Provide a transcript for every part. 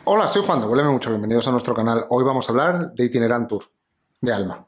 Hola, soy Juan de Huéleme Mucho, bienvenidos a nuestro canal. Hoy vamos a hablar de Itinerantur, de Alma.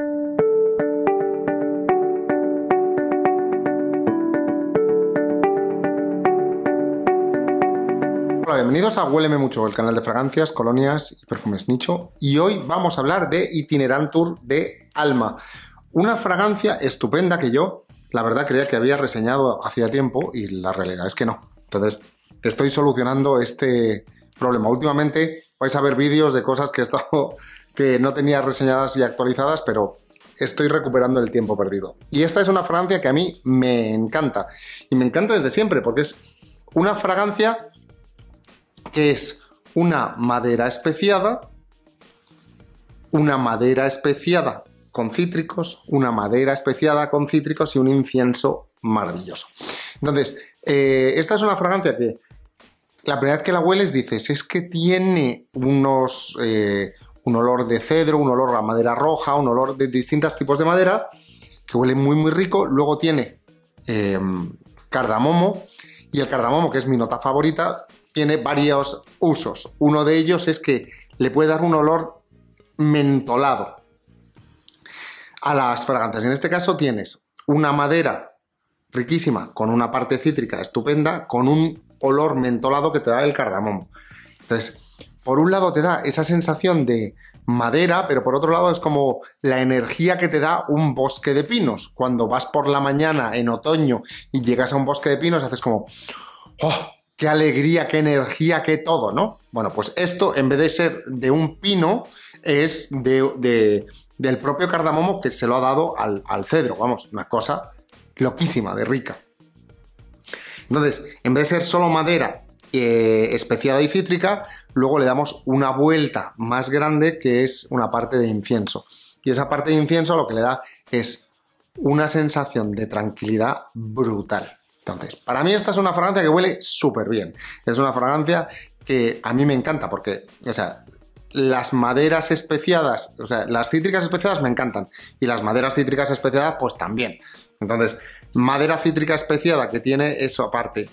Hola, bienvenidos a Huéleme Mucho, el canal de fragancias, colonias y perfumes nicho. Y hoy vamos a hablar de Itinerantur de Alma. Una fragancia estupenda que yo, la verdad, creía que había reseñado hacía tiempo y la realidad es que no. Entonces, estoy solucionando este problema. Últimamente vais a ver vídeos de cosas que he estado que no tenía reseñadas y actualizadas, pero estoy recuperando el tiempo perdido. Y esta es una fragancia que a mí me encanta. Y me encanta desde siempre, porque es una fragancia que es una madera especiada con cítricos, una madera especiada con cítricos y un incienso maravilloso. Entonces, esta es una fragancia que la primera vez que la hueles dices, es que tiene un olor de cedro, un olor a madera roja, un olor de distintos tipos de madera, que huele muy muy rico. Luego tiene cardamomo, y el cardamomo, que es mi nota favorita, tiene varios usos. Uno de ellos es que le puede dar un olor mentolado a las fragancias. En este caso tienes una madera riquísima, con una parte cítrica estupenda, con un olor mentolado que te da el cardamomo. Entonces, por un lado te da esa sensación de madera, pero por otro lado es como la energía que te da un bosque de pinos. Cuando vas por la mañana en otoño y llegas a un bosque de pinos, haces como ¡oh! ¡Qué alegría, qué energía, qué todo!, ¿no? Bueno, pues esto, en vez de ser de un pino, es del propio cardamomo que se lo ha dado al cedro. Vamos, una cosa loquísima, de rica. Entonces, en vez de ser solo madera especiada y cítrica, luego le damos una vuelta más grande, que es una parte de incienso. Y esa parte de incienso lo que le da es una sensación de tranquilidad brutal. Entonces, para mí esta es una fragancia que huele súper bien. Es una fragancia que a mí me encanta porque, o sea, las maderas especiadas, o sea, las cítricas especiadas me encantan. Y las maderas cítricas especiadas, pues también. Entonces, madera cítrica especiada que tiene eso aparte,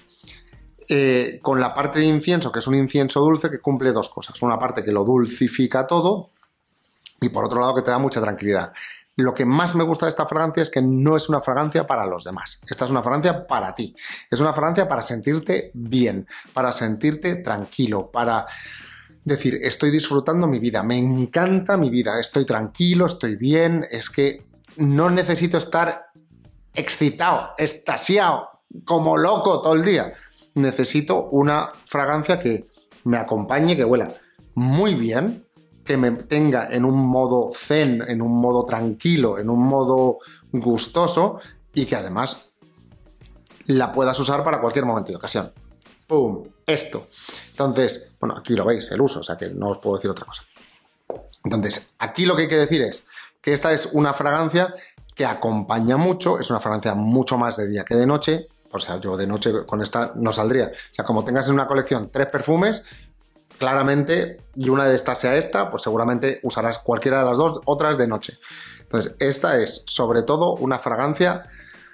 con la parte de incienso, que es un incienso dulce que cumple dos cosas. Una parte que lo dulcifica todo y por otro lado que te da mucha tranquilidad. Lo que más me gusta de esta fragancia es que no es una fragancia para los demás. Esta es una fragancia para ti. Es una fragancia para sentirte bien, para sentirte tranquilo, para decir, estoy disfrutando mi vida, me encanta mi vida, estoy tranquilo, estoy bien, es que no necesito estar excitado, extasiado, como loco todo el día. Necesito una fragancia que me acompañe, que huela muy bien, que me tenga en un modo zen, en un modo tranquilo, en un modo gustoso y que además la puedas usar para cualquier momento y ocasión. ¡Pum! Esto. Entonces, bueno, aquí lo veis, el uso, o sea que no os puedo decir otra cosa. Entonces, aquí lo que hay que decir es que esta es una fragancia que acompaña mucho, es una fragancia mucho más de día que de noche. O sea, yo de noche con esta no saldría. O sea, como tengas en una colección 3 perfumes, claramente, y una de estas sea esta, pues seguramente usarás cualquiera de las dos, otras de noche. Entonces, esta es sobre todo una fragancia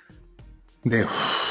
de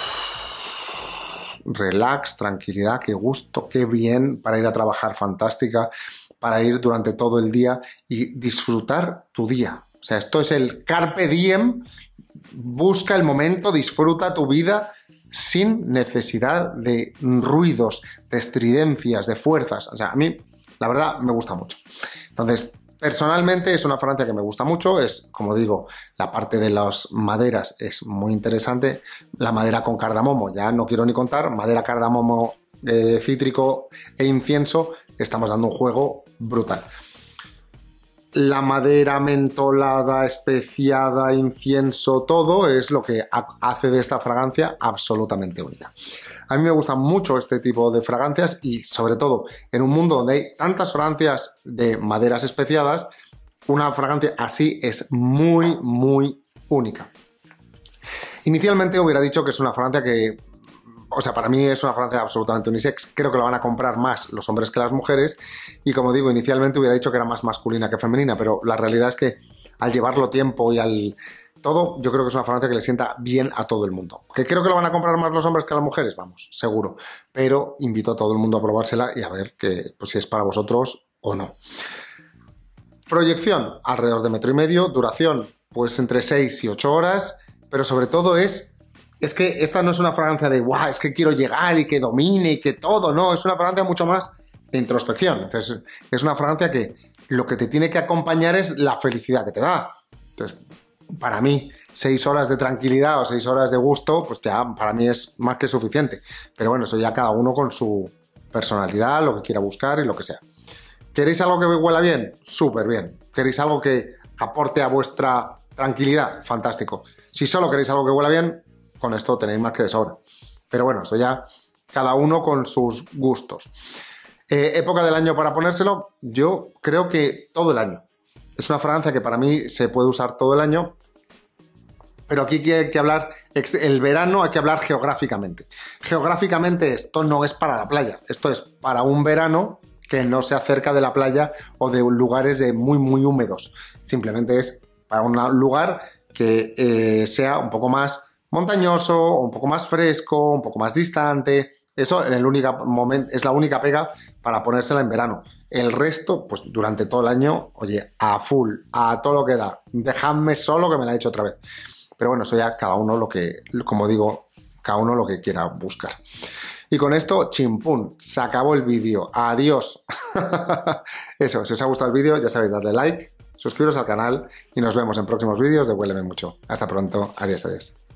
relax, tranquilidad, qué gusto, qué bien, para ir a trabajar, fantástica, para ir durante todo el día y disfrutar tu día. O sea, esto es el carpe diem, busca el momento, disfruta tu vida sin necesidad de ruidos, de estridencias, de fuerzas. O sea, a mí, la verdad, me gusta mucho. Entonces, personalmente es una fragancia que me gusta mucho. Es, como digo, la parte de las maderas es muy interesante. La madera con cardamomo, ya no quiero ni contar. Madera, cardamomo, cítrico e incienso, estamos dando un juego brutal. La madera mentolada, especiada, incienso, todo es lo que hace de esta fragancia absolutamente única. A mí me gustan mucho este tipo de fragancias y sobre todo en un mundo donde hay tantas fragancias de maderas especiadas, una fragancia así es muy, muy única. Inicialmente hubiera dicho que es una fragancia que, o sea, para mí es una fragancia absolutamente unisex. Creo que lo van a comprar más los hombres que las mujeres. Y como digo, inicialmente hubiera dicho que era más masculina que femenina, pero la realidad es que al llevarlo tiempo y al todo, yo creo que es una fragancia que le sienta bien a todo el mundo. ¿Que creo que lo van a comprar más los hombres que las mujeres? Vamos, seguro. Pero invito a todo el mundo a probársela y a ver que, pues, si es para vosotros o no. Proyección, alrededor de 1,5 metros. Duración, pues entre 6 y 8 horas. Pero sobre todo es que esta no es una fragancia de ¡guau! Es que quiero llegar y que domine y que todo. No, es una fragancia mucho más de introspección. Entonces, es una fragancia que lo que te tiene que acompañar es la felicidad que te da. Entonces, para mí, 6 horas de tranquilidad o 6 horas de gusto, pues ya para mí es más que suficiente. Pero bueno, eso ya cada uno con su personalidad, lo que quiera buscar y lo que sea. ¿Queréis algo que huela bien? Súper bien. ¿Queréis algo que aporte a vuestra tranquilidad? Fantástico. Si solo queréis algo que huela bien, con esto tenéis más que de sobra. Pero bueno, eso ya cada uno con sus gustos. Época del año para ponérselo, yo creo que todo el año. Es una fragancia que para mí se puede usar todo el año, pero aquí hay que hablar, el verano hay que hablar geográficamente. Geográficamente esto no es para la playa, esto es para un verano que no se acerca de la playa o de lugares muy húmedos. Simplemente es para un lugar que sea un poco más montañoso, un poco más fresco, un poco más distante. Eso en el único momento, es la única pega para ponérsela en verano. El resto, pues durante todo el año, oye, a full, a todo lo que da. Dejadme solo, que me la he hecho otra vez. Pero bueno, eso ya cada uno lo que, como digo, cada uno lo que quiera buscar. Y con esto, chimpún, se acabó el vídeo. Adiós. Eso, si os ha gustado el vídeo, ya sabéis, dadle like, suscribiros al canal y nos vemos en próximos vídeos de Huéleme Mucho. Hasta pronto. Adiós, adiós.